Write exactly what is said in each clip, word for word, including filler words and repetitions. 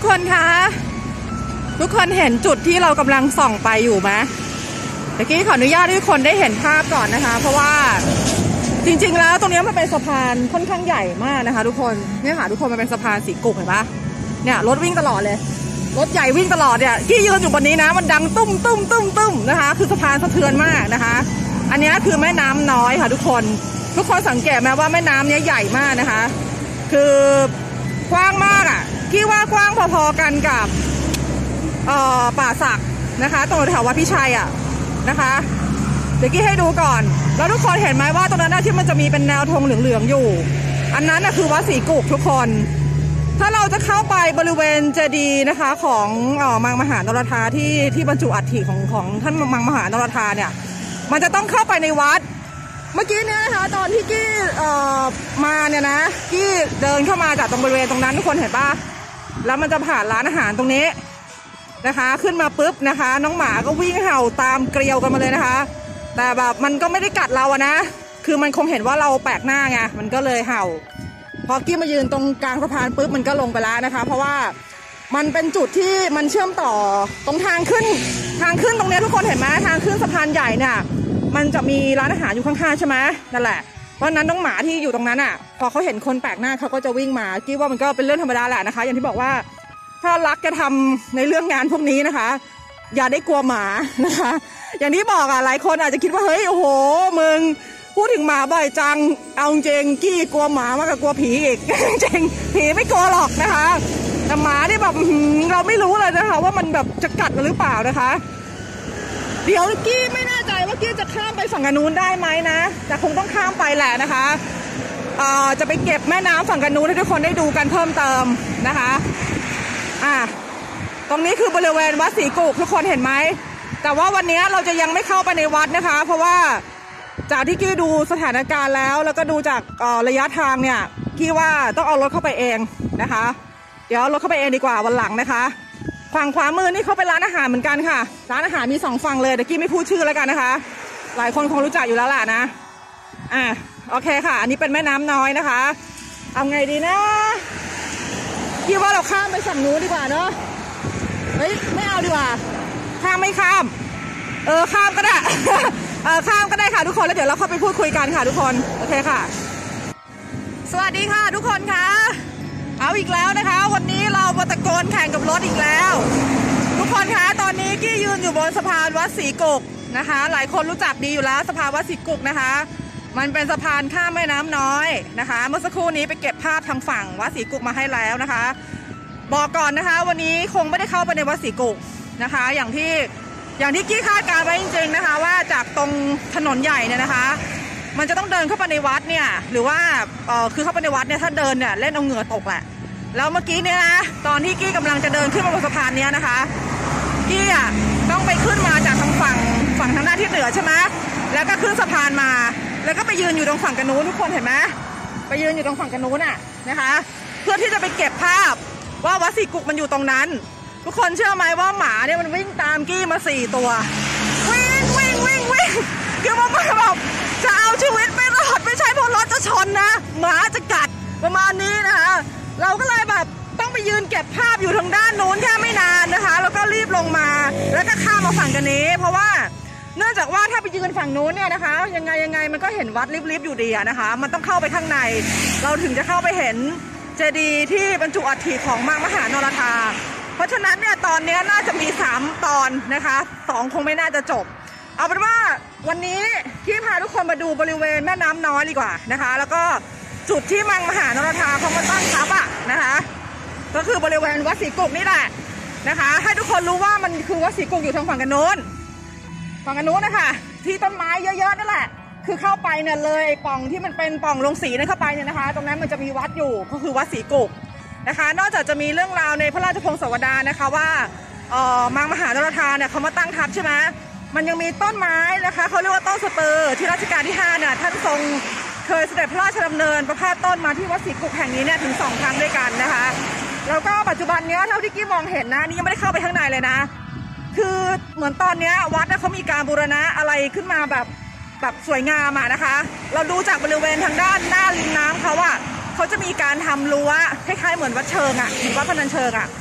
คนคะทุกคนเห็นจุดที่เรากำลังส่องไปอยู่ไหมตะกี้ขออนุญาตให้ทุกคนได้เห็นภาพก่อนนะคะเพราะว่าจริงๆแล้วตรงนี้มันเป็นสะพานค่อนข้างใหญ่มากนะคะทุกคนเนี่ยค่ะทุกคนมันเป็นสะพานสีกุกเห็นปะเนี่ยรถวิ่งตลอดเลยรถใหญ่วิ่งตลอดเนี่ยกี้ยืนอยู่บนนี้นะมันดังตุ้มตุ้มตุ้มตุ้มนะคะคือสะพานสะเทือนมากนะคะอันนี้คือแม่น้ำน้อยค่ะทุกคนทุกคนสังเกตไหมว่าแม่น้ำเนี้ยใหญ่มากนะคะคือกว้างมากอ่ะกี้ว่ากว้างพอๆกันกับเอ่อป่าสักนะคะตรงแถววัดพิชัยอ่ะนะคะเดี๋ยวกี้ให้ดูก่อนแล้วทุกคนเห็นไหมว่าตรงนั้นที่มันจะมีเป็นแนวธงเหลืองๆอยู่อันนั้นน่ะคือวัดศรีกุกทุกคนถ้าเราจะเข้าไปบริเวณเจดีย์นะคะของเอ่อมังมหานรธาที่ที่บรรจุอัฐิของของท่านมังมหานรธาเนี่ยมันจะต้องเข้าไปในวัดเมื่อกี้เนี่ยนะคะตอนที่กี้เอ่อมาเนี่ยนะกี้เดินเข้ามาจากตรงบริเวณตรงนั้นทุกคนเห็นปะแล้วมันจะผ่านร้านอาหารตรงนี้นะคะขึ้นมาปุ๊บนะคะน้องหมาก็วิ่งเห่าตามเกลียวกันมาเลยนะคะแต่แบบมันก็ไม่ได้กัดเราอะนะคือมันคงเห็นว่าเราแปลกหน้าไงมันก็เลยเห่าพอกี้มายืนตรงกลางสะพานปุ๊บมันก็ลงไปแล้วนะคะเพราะว่ามันเป็นจุดที่มันเชื่อมต่อตรงทางขึ้นทางขึ้นตรงนี้ทุกคนเห็นไหมทางขึ้นสะพานใหญ่เนี่ยมันจะมีร้านอาหารอยู่ข้างๆใช่ไหมนั่นแหละเพราะนั้นน้องหมาที่อยู่ตรงนั้นอ่ะพอเขาเห็นคนแปลกหน้าเขาก็จะวิ่งมากี้ว่ามันก็เป็นเรื่องธรรมดาแหละนะคะอย่างที่บอกว่าถ้ารักจะทำในเรื่องงานพวกนี้นะคะอย่าได้กลัวหมานะคะอย่างที่บอกอ่ะหลายคนอาจจะคิดว่าเฮ้ยโอ้โหมึงพูดถึงหมาบ่อยจังเอาจริงกี้กลัวหมามากกว่ากลัวผีอีกจริงผีไม่กลัวหรอกนะคะแต่หมาที่แบบเราไม่รู้เลยนะคะว่ามันแบบจะกัดหรือเปล่านะคะเดี๋ยวกี้ไม่แน่ใจว่ากี้จะข้ามไปฝั่งนู้นได้ไหมนะแต่คงต้องข้ามไปแหละนะคะอ่าจะไปเก็บแม่น้ำฝั่งนู้นให้ทุกคนได้ดูกันเพิ่มเติมนะคะอ่าตรงนี้คือบริเวณวัดศรีกุกทุกคนเห็นไหมแต่ว่าวันนี้เราจะยังไม่เข้าไปในวัดนะคะเพราะว่าจากที่กี้ดูสถานการณ์แล้วแล้วก็ดูจากระยะทางเนี่ยกี้ว่าต้องเอารถเข้าไปเองนะคะเดี๋ยวเอารถเข้าไปเองดีกว่าวันหลังนะคะฝั่งขวามือนี่เขาเป็นร้านอาหารเหมือนกันค่ะร้านอาหารมีสองฝั่งเลยแต่กี้ไม่พูดชื่อแล้วกันนะคะหลายคนคงรู้จักอยู่แล้วแหละนะอ่ะโอเคค่ะอันนี้เป็นแม่น้ำน้อยนะคะเอาไงดีนะกี้ว่าเราข้ามไปฝั่งนู้นดีกว่าเนาะเฮ้ยไม่เอาดีกว่าข้ามไม่ข้ามเออข้ามก็ได้เออข้ามก็ได้ค่ะทุกคนแล้วเดี๋ยวเราเข้าไปพูดคุยกันค่ะทุกคนโอเคค่ะสวัสดีค่ะทุกคนค่ะเอาอีกแล้วนะคะวันนี้เรามาตะโกนแข่งกับรถอีกแล้วทุกคนคะตอนนี้กี้ยืนอยู่บนสะพานวัดศรีกุกนะคะหลายคนรู้จักดีอยู่แล้วสะพานวัดศรีกุกนะคะมันเป็นสะพานข้ามแม่น้ำน้อยนะคะเมื่อสักครู่นี้ไปเก็บภาพทางฝั่งวัดศรีกุกมาให้แล้วนะคะบอกก่อนนะคะวันนี้คงไม่ได้เข้าไปในวัดศรีกุกนะคะอย่างที่อย่างที่กี้คาดการไว้จริงๆนะคะว่าจากตรงถนนใหญ่เนี่ยนะคะมันจะต้องเดินเข้าไปในวัดเนี่ยหรือว่าเออคือเข้าไปในวัดเนี่ยถ้าเดินเนี่ยเล่นเอาเหงื่อตกแหละแล้วเมื่อกี้เนี่ยนะตอนที่กี้กำลังจะเดินขึ้นมาบนสะพานเนี้ยนะคะกี้อ่ะต้องไปขึ้นมาจากทางฝั่งฝั่งทางหน้าที่เหนือใช่ไหมแล้วก็ขึ้นสะพานมาแล้วก็ไปยืนอยู่ตรงฝั่งกันนู้นทุกคนเห็นไหมไปยืนอยู่ตรงฝั่งกันนู้นอ่ะนะคะเพื่อที่จะไปเก็บภาพว่าวัดศรีกุกมันอยู่ตรงนั้นทุกคนเชื่อไหมว่าหมาเนี่ยมันวิ่งตามกี้มาสี่ตัววิ่งวิ่งวิ่งวิ่งคือมันแบบจะเอาชีวิตไม่รอดไม่ใช่เพราะรถจะชนนะหมาจะกัดประมาณนี้นะคะเราก็เลยแบบต้องไปยืนเก็บภาพอยู่ทางด้านนู้นแค่ไม่นานนะคะแล้วก็รีบลงมาแล้วก็ข้ามมาฝั่งกันนี้เพราะว่าเนื่องจากว่าถ้าไปยืนฝั่งนู้นเนี่ยนะคะยังไงยังไงมันก็เห็นวัดริบๆอยู่ดีนะคะมันต้องเข้าไปข้างในเราถึงจะเข้าไปเห็นเจดีย์ที่บรรจุอัฐิของมังมหานรธาเพราะฉะนั้นเนี่ยตอนนี้น่าจะมีสามตอนนะคะสองคงไม่น่าจะจบเอาเป็นว่าวันนี้ที่พาทุกคนมาดูบริเวณแม่น้ำน้อยดีกว่านะคะแล้วก็จุดที่มังมหานรธาเขามาตั้งทัพอ่ะนะคะก็คือบริเวณวัดศรีกุกนี่แหละนะคะให้ทุกคนรู้ว่ามันคือวัดศรีกุกอยู่ทางฝั่งกันโน้นฝั่งกันโน้นนะคะที่ต้นไม้เยอะๆนั่นแหละคือเข้าไปเนี่ยเลยปล่องที่มันเป็นปล่องลงสีนั่นเข้าไปเนี่ยนะคะตรงนั้นมันจะมีวัดอยู่ก็คือวัดศรีกุกนะคะนอกจากจะมีเรื่องราวในพระราชพงศาวดารนะคะว่าเอ่อมังมหานรธาเนี่ยเขามาตั้งทัพใช่ไหมมันยังมีต้นไม้นะคะเขาเรียกว่าต้นสเตอร์ที่รัชกาลที่ห้าเนี่ยท่านทรงเคยเสด็จพระราชดำเนินประพาสต้นมาที่วัดศรีกุกแห่งนี้เนี่ยถึงสองครั้งด้วยกันนะคะแล้วก็ปัจจุบันเนี้ยเท่าที่กี้มองเห็นนะนี่ยังไม่ได้เข้าไปข้างในเลยนะคือเหมือนตอนนี้วัดเขามีการบูรณะอะไรขึ้นมาแบบแบบสวยงามอ่ะนะคะเราดูจากบริเวณทางด้านหน้าริมน้ำเขาอ่ะเขาจะมีการทำรั้วคล้ายๆเหมือนวัดเชิงอ่ะวัดพนัญเชิงอ่ะ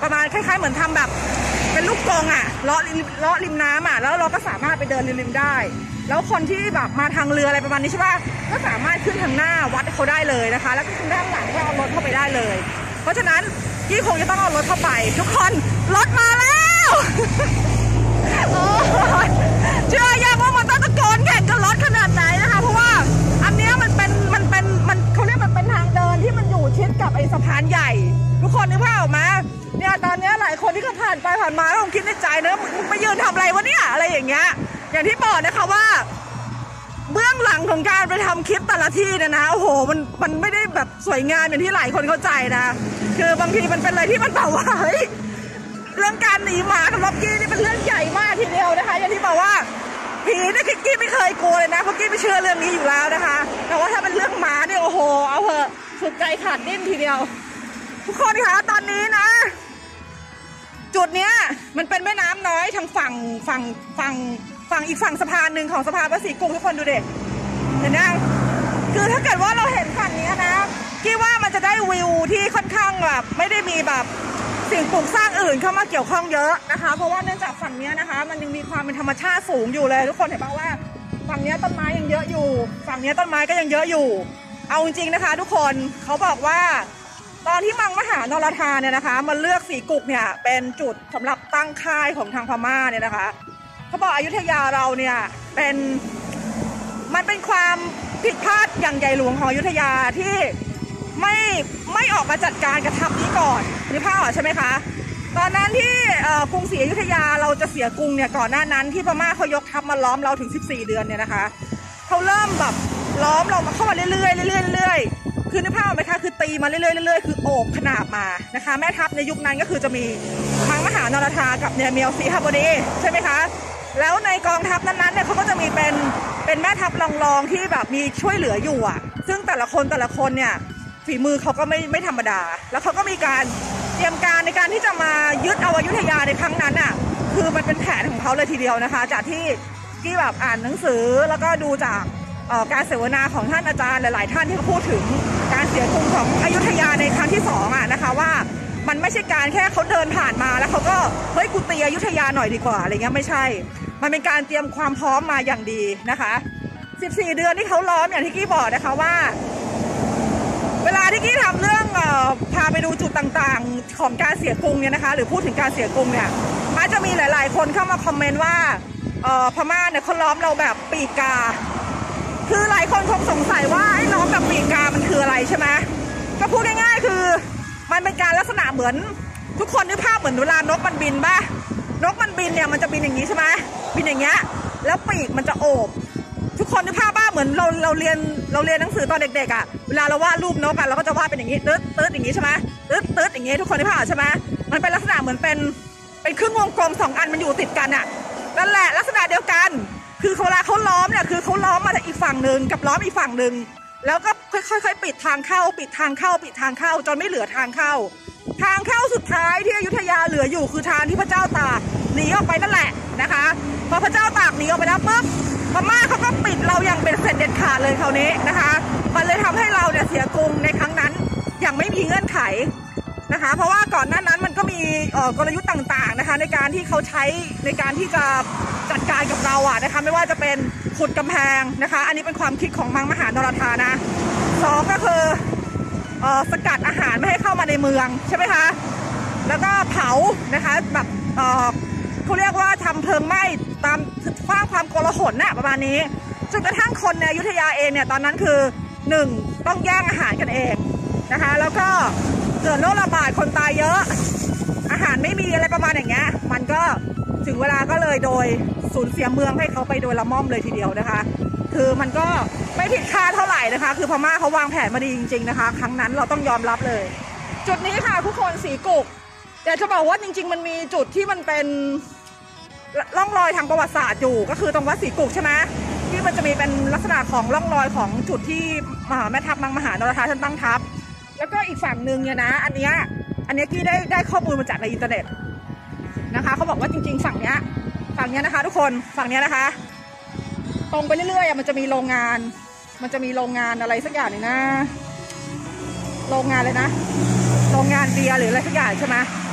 ประมาณคล้ายๆเหมือนทำแบบเป็นลูกกรงอ่ะเลาะเลาะริมน้ำอ่ะแล้วเราก็สามารถไปเดินริมๆได้แล้วคนที่แบบมาทางเรืออะไรประมาณนี้ใช่ป่ะก็สามารถขึ้นทางหน้าวัดเขาได้เลยนะคะแล้วก็ขึ้นด้านหลังก็เอารถเข้าไปได้เลยเพราะฉะนั้นกี้คงจะต้องเอารถเข้าไปทุกคนรถมาแล้วโอ้เชื่อยังว่ามันต้องตะโกนแข่งกับรถขนาดไหนนะคะเพราะว่าอันนี้มันเป็นมันเป็นมันเขาเรียกมันเป็นทางเดินที่มันอยู่ชิดกับไอ้สะพานใหญ่ทุกคนนึกภาพออกมาเนี่ยตอนนี้หลายคนที่เขาผ่านไปผ่านมาคงคิดในใจนะมึงไปยืนทำอะไรวะเนี่ยอะไรอย่างเงี้ยอย่างที่บอกนะคะว่าเบื้องหลังของการไปทำคลิปแต่ละที่เนี่ยนะโอ้โหมันมันไม่ได้แบบสวยงามอย่างที่หลายคนเข้าใจนะคือบางทีมันเป็นอะไรที่มันแบบว่าเฮ้ยเรื่องการหนีหมากับล็อกกี้นี่เป็นเรื่องใหญ่มากทีเดียวนะคะอย่างที่บอกว่าผีนี่กี้ไม่เคยกลัวเลยนะเพราะกี้ไม่เชื่อเรื่องนี้อยู่แล้วนะคะแต่ว่าถ้าเป็นเรื่องหมาเนี่ยโอ้โหเอาเหอะสุดใจขาดดิ้นทีเดียวทุกคนคะตอนนี้นะจุดเนี้ยมันเป็นแม่น้ำน้อยทางฝั่งฝั่งฝั่งฝั่งอีกฝั่งสะพานหนึ่งของสะพานภาษีกรุงทุกคนดูเด็กเห็นยังคือถ้าเกิดว่าเราเห็นฝั่งนี้นะคิดว่ามันจะได้วิวที่ค่อนข้างแบบไม่ได้มีแบบสิ่งปลูกสร้างอื่นเข้ามาเกี่ยวข้องเยอะนะคะเพราะว่าเนื่องจากฝั่งนี้นะคะมันยังมีความเป็นธรรมชาติสูงอยู่เลยทุกคนเห็นป่าวว่าฝั่งนี้ต้นไม้ยังเยอะอยู่ฝั่งนี้ต้นไม้ก็ยังเยอะอยู่เอาจริงๆนะคะทุกคนเขาบอกว่าตอนที่มังมหานรธาเนี่ยนะคะมันเลือกสีกุกเนี่ยเป็นจุดสำหรับตั้งค่ายของทางพม่าเนี่ยนะคะเขาบอกอยุธยาเราเนี่ยเป็นมันเป็นความผิดพลาดอย่างใหญ่หลวงของอยุธยาที่ไม่ไม่ออกมาจัดการกระทับนี้ก่อนนึกภาพออกใช่ไหมคะตอนนั้นที่กรุงศรีอยุธยาเราจะเสียกรุงเนี่ยก่อนหน้านั้นที่พม่าเขายกทัพมาล้อมเราถึงสิบสี่เดือนเนี่ยนะคะเขาเริ่มแบบล้อมเรามาเข้ามาเรื่อยๆเรื่อยๆเรื่อยๆคือนึกภาพออกไหมคะคือตีมาเรื่อยๆเรื่อยๆคือโอบขนาบมานะคะแม่ทัพในยุคนั้นก็คือจะมีมังมหานรธากับเนี่ยเมียวสีฮาบดีใช่ไหมคะแล้วในกองทัพนั้นๆเนี่ยเขาก็จะมีเป็นเป็นแม่ทัพรองๆที่แบบมีช่วยเหลืออยู่อ่ะซึ่งแต่ละคนแต่ละคนเนี่ยฝีมือเขาก็ไม่ไม่ธรรมดาแล้วเขาก็มีการเตรียมการในการที่จะมายึดเอาอยุธยาในครั้งนั้นอ่ะคือมันเป็นแผนของเขาเลยทีเดียวนะคะจากที่ที่แบบอ่านหนังสือแล้วก็ดูจากการเสวนาของท่านอาจารย์หลายๆท่านที่เขาพูดถึงการเสียกรุงของอยุธยาในครั้งที่สองอ่ะนะคะว่ามันไม่ใช่การแค่เขาเดินผ่านมาแล้วเขาก็เฮ้ยกูตีอยุธยาหน่อยดีกว่าอะไรเงี้ยไม่ใช่มันเป็นการเตรียมความพร้อมมาอย่างดีนะคะสิบสี่เดือนที่เขาล้อมอย่างที่กี้บอกนะคะว่าเวลาที่กี้ทำเรื่องเอ่อพาไปดูจุดต่างๆของการเสียกรุงเนี่ยนะคะหรือพูดถึงการเสียกรุงเนี่ยมันจะมีหลายๆคนเข้ามาคอมเมนต์ว่าเอ่อพม่าเนี่ยเขาล้อมเราแบบปีกาคือหลายคนคงสงสัยว่าไอ้ล้อมแบบปีกามันคืออะไรใช่ไหมก็พูดง่ายๆคือมันเป็นการลักษณะเหมือนทุกคนนึกภาพเหมือนเวลานกมันบินป่ะนกมันบินเนี่ยมันจะบินอย่างนี้ใช่ไหมบินอย่างเงี้ยแล้วปีกมันจะโอบทุกคนนึกภาพว่าเหมือนเราเราเรียนเราเรียนหนังสือตอนเด็กๆอ่ะเวลาเราวาดรูปนกกันเราก็จะวาดเป็นอย่างนี้ตึ๊ดตึ๊ดอย่างนี้ใช่ไหมตึ๊ดตึ๊ดอย่างนี้ทุกคนนึกภาพใช่ไหมมันเป็นลักษณะเหมือนเป็นเป็นครึ่งวงกลมสองอันมันอยู่ติดกันอ่ะนั่นแหละลักษณะเดียวกันคือเวลาเขาล้อมเนี่ยคือเขาล้อมมาอีกฝั่งหนึ่งกับล้อมอีกฝั่งหนึ่งแล้วก็ค่อยๆปิดทางเข้าปิดทางเข้าปิดทางเข้าจนไม่เหลือทางเข้าทางเข้าสุดท้ายที่อยุธยาเหลืออยู่คือทางที่พระเจ้าตากหนีออกไปนั่นแหละนะคะพอพระเจ้าตากหนีออกไปแล้วปุ๊บพม่าเขาก็ปิดเราอย่างเป็นเสร็จเด็ดขาดเลยคราวนี้นะคะมันเลยทำให้เราเนี่ยเสียกรุงในครั้งนั้นอย่างไม่มีเงื่อนไขนะคะเพราะว่าก่อนหน้านั้นมันก็มีกลยุทธ์ต่างๆนะคะในการที่เขาใช้ในการที่จะจัดการกับเราอ่ะนะคะไม่ว่าจะเป็นขุดกำแพงนะคะอันนี้เป็นความคิดของมังมหานรธานะสองก็คือสกัดอาหารไม่ให้เข้ามาในเมืองใช่ไหมคะแล้วก็เผานะคะแบบเขาเรียกว่าทำเพลิงไหม้ตามสร้างความโกลาหลน่ะประมาณนี้จนกระทั่งคนในอยุธยาเองเนี่ยตอนนั้นคือหนึ่งต้องแย่งอาหารกันเองนะคะแล้วก็เกิดโรคระบาดคนตายเยอะอาหารไม่มีอะไรประมาณอย่างเงี้ยมันก็ถึงเวลาก็เลยโดยสูญเสียเมืองให้เขาไปโดยละม่อมเลยทีเดียวนะคะคือมันก็ไม่ผิดคาดเท่าไหร่นะคะคือพม่าเขาวางแผนมาดีจริงๆนะคะครั้งนั้นเราต้องยอมรับเลยจุดนี้ค่ะทุกคนสีกุกแต่จะบอกว่าจริงๆมันมีจุดที่มันเป็นร่องรอยทางประวัติศาสตร์อยู่ก็คือตรงวัดสีกุกใช่ไหมที่มันจะมีเป็นลักษณะของร่องรอยของจุดที่มหาแม่ทัพมังมหานรธาท่านตั้งทัพแล้วก็อีกฝั่งหนึ่งเนี่ยนะอันเนี้ยอันนี้กี้ได้ได้ข้อมูลมาจากในอินเทอร์เน็ตนะคะเขาบอกว่าจริงๆฝั่งเนี้ยฝั่งเนี้ยนะคะทุกคนฝั่งเนี้ยนะคะตรงไปเรื่อยๆมันจะมีโรงงานมันจะมีโรงงานอะไรสักอย่างหนึ่งนะโรงงานเลยนะโรงงานเบียร์หรืออะไรสักอย่างใช่ไหม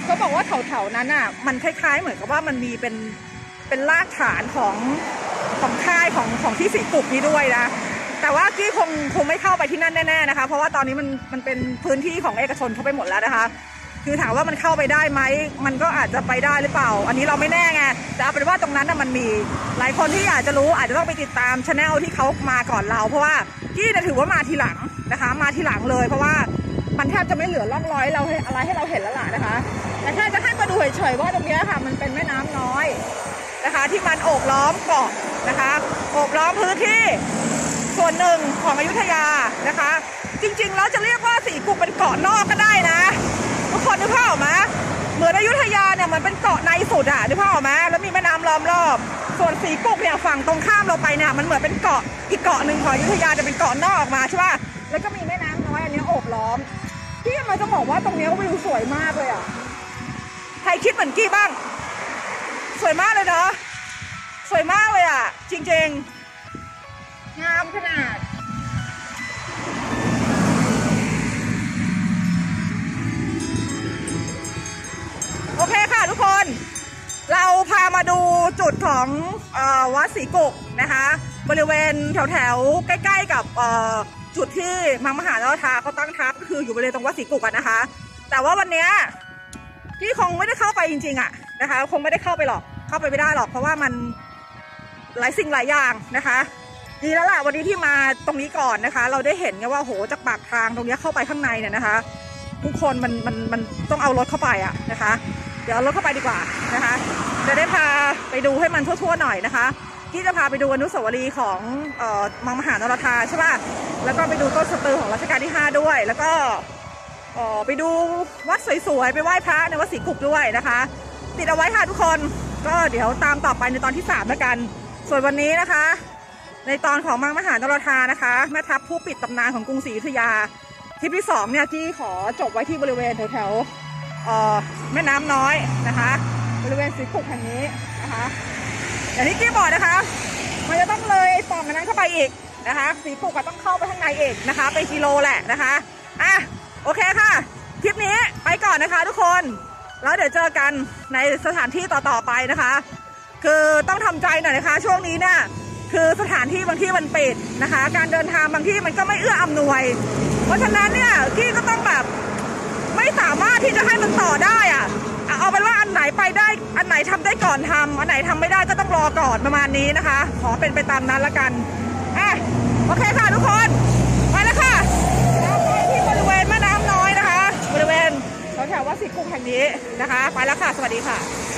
ก็บอกว่าแถวๆนั้นอ่ะมันคล้ายๆเหมือนกับว่ามันมีเป็นเป็นรากฐานของของค่ายของของที่สีกุกนี้ด้วยนะแต่ว่ากี้คงคงไม่เข้าไปที่นั่นแน่ๆนะคะเพราะว่าตอนนี้มันมันเป็นพื้นที่ของเอกชนเข้าไปหมดแล้วนะคะคือถามว่ามันเข้าไปได้ไหมมันก็อาจจะไปได้หรือเปล่าอันนี้เราไม่แน่ไงแต่เอาเป็นว่าตรงนั้นน่ะมันมีหลายคนที่อยากจะรู้อาจจะต้องไปติดตามชาแนลที่เขามาก่อนเราเพราะว่ากี้เนี่ยถือว่ามาทีหลังนะคะมาทีหลังเลยเพราะว่ามันแทบจะไม่เหลือร่องรอยเราอะไรให้เราเห็นแล้วล่ะนะคะแต่แค่จะให้มาดูเฉยๆว่าตรงนี้ค่ะมันเป็นแม่น้ำน้อยนะคะที่มันโอบล้อมเกาะนะคะโอบล้อมพื้นที่ส่วนหนึ่งของอยุธยานะคะจริงๆแล้วจะเรียกว่าสีกุกเป็นเกาะนอกก็ได้นะทุกคนนึกภาพออกไหมเหมือนอยุธยาเนี่ยมันเป็นเกาะในสุดอะนึกภาพออกไหมแล้วมีแม่น้ำล้อมรอบส่วนสีกุกเนี่ยฝั่งตรงข้ามเราไปเนี่ยมันเหมือนเป็นเกาะอีกเกาะหนึ่งของอยุธยาจะเป็นเกาะนอกออกมาใช่ป่ะแล้วก็มีแม่น้ำน้อยอันนี้โอบล้อมที่มันจะบอกว่าตรงนี้วิวสวยมากเลยอะใครคิดเหมือนกี้บ้างสวยมากเลยเนาะสวยมากเลยอะจริงๆงามขนาดโอเคค่ะทุกคนเราพามาดูจุดของวัดศรีกุกนะคะบริเวณแถวๆใกล้ๆกับจุดที่มังมหานรธาเขาตั้งทัพก็คืออยู่บริเวณตรงวัดศรีกุกกันนะคะแต่ว่าวันนี้ที่คงไม่ได้เข้าไปจริงๆอ่ะนะคะคงไม่ได้เข้าไปหรอกเข้าไปไม่ได้หรอกเพราะว่ามันหลายสิ่งหลายอย่างนะคะดีแล้วล่ะวันนี้ที่มาตรงนี้ก่อนนะคะเราได้เห็นไงว่าโหจากปากทางตรงนี้เข้าไปข้างในเนี่ยนะคะทุกคนมันมันมันต้องเอารถเข้าไปอ่ะนะคะเดี๋ยวเอารถเข้าไปดีกว่านะคะจะได้พาไปดูให้มันทั่วๆหน่อยนะคะที่จะพาไปดูอนุสาวรีย์ของเอ่อมังมหานรธาใช่ป่ะแล้วก็ไปดูต้นสตือของรัชกาลที่ห้าด้วยแล้วก็เอ่อไปดูวัดสวยๆไปไหว้พระในวัดศรีกุกด้วยนะคะติดเอาไว้ค่ะทุกคนก็เดี๋ยวตามต่อไปในตอนที่สามแล้วกันส่วนวันนี้นะคะในตอนของมังมหานรธานะคะแม่ทัพผู้ปิดตำนานของกรุงศรีอยุธยาทริปที่สองเนี่ยที่ขอจบไว้ที่บริเวณแถวๆแม่น้ำน้อยนะคะบริเวณศรีกุกแห่งนี้นะคะอย่างที่กี้บอกนะคะมันจะต้องเลยปล่องนั้นเข้าไปอีกนะคะศรีกุกก็ต้องเข้าไปข้างในเองนะคะเป็นกิโลแหละนะคะอ่ะโอเคค่ะคลิปนี้ไปก่อนนะคะทุกคนแล้วเดี๋ยวเจอกันในสถานที่ต่อๆไปนะคะคือต้องทำใจหน่อยนะคะช่วงนี้เนี่ยคือสถานที่บางที่มันปิดนะคะการเดินทางบางที่มันก็ไม่เอื้ออำนวยเพราะฉะนั้นเนี่ยกี้ก็ต้องแบบไม่สามารถที่จะให้มันต่อได้อะเอาเป็นว่าอันไหนไปได้อันไหนทำได้ก่อนทำอันไหนทำไม่ได้ก็ต้องรอก่อนประมาณนี้นะคะขอเป็นไปตามนั้นละกันอ่ะโอเคค่ะทุกคนไปแล้วค่ะเราไปที่บริเวณแม่น้ำน้อยนะคะบริเวณแถวๆวัดศรีกุกแห่งนี้นะคะไปแล้วค่ะสวัสดีค่ะ